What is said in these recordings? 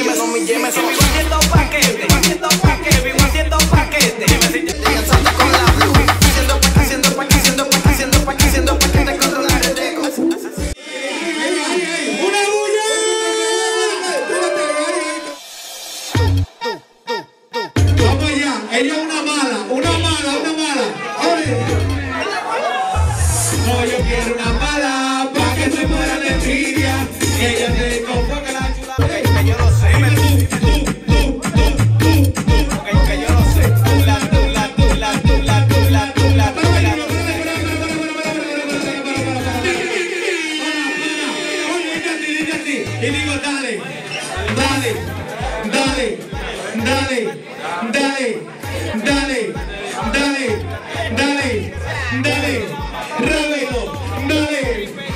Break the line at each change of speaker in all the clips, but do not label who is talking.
dímelo mi yeme. Vivo haciendo paquete, haciendo paquete, vivo haciendo paquete. Ella salta con la blue, haciendo paquete, haciendo paquete, haciendo paquete, haciendo paquete, haciendo paquete, controlar el ego.
¡Una bulla! Vamos allá, ella es una mala. No, yo quiero una mala pa' que se muera de envidia. Que ella te convoque la chula.
Que yo lo sé. Que yo lo sé.
Y digo, dale, Roberto, dale.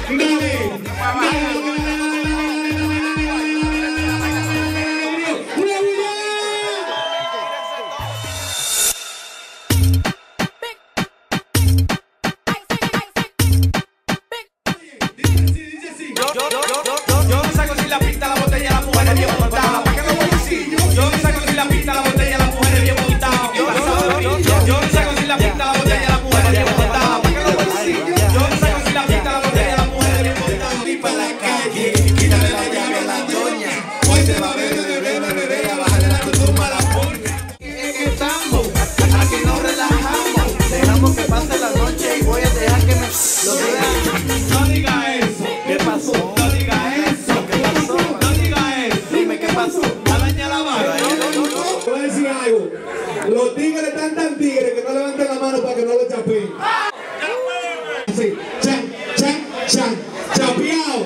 Yo no saco si la pinta la botella, la mujer es bien montada. ¿Para qué lo voy a decir? Yo no saco si la pinta la botella, la mujer es bien montada. Yo no saco si la pinta la botella, la mujer es bien montada. ¿Para qué lo voy a decir? Yo no saco si la pinta la botella, la mujer es bien montada.
Y para la calle, quítale la llave a la doña. Hoy se va a beber, a bajarle la costumbre a la porca.
Estamos, aquí nos relajamos. Dejamos que pase la noche y voy a dejar que me lo diga.
No diga eso.
¿Qué pasó?
No diga eso.
¿Qué pasó?
No diga eso.
Dime qué pasó.
A dañar la vaina. Te voy a decir algo. Los tigres están tan tigres que no levanten la mano para que no lo chapeen. Sí. Chapeado.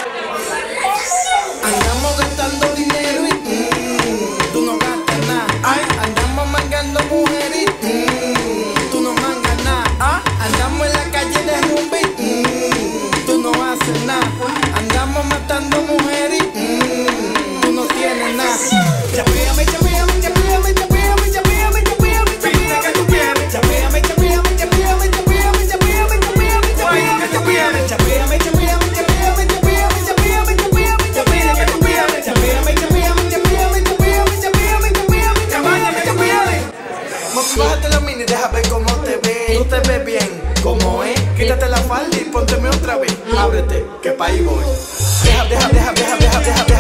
Andamos gastando dinero y tú no gastas nada. Andamos mangando mujeres y tú no mangas nada. Andamos en la calle de rumba y tú no haces nada. Andamos matando mujeres y tú no tienes nada. Chapéame. Pinta que tú quieres. Chapéame. Bájate la mini, deja ver cómo te ves. Tú te ves bien, como es. Quítate la falda y pónteme otra vez. Ábrete, que pa' ahí voy. Deja.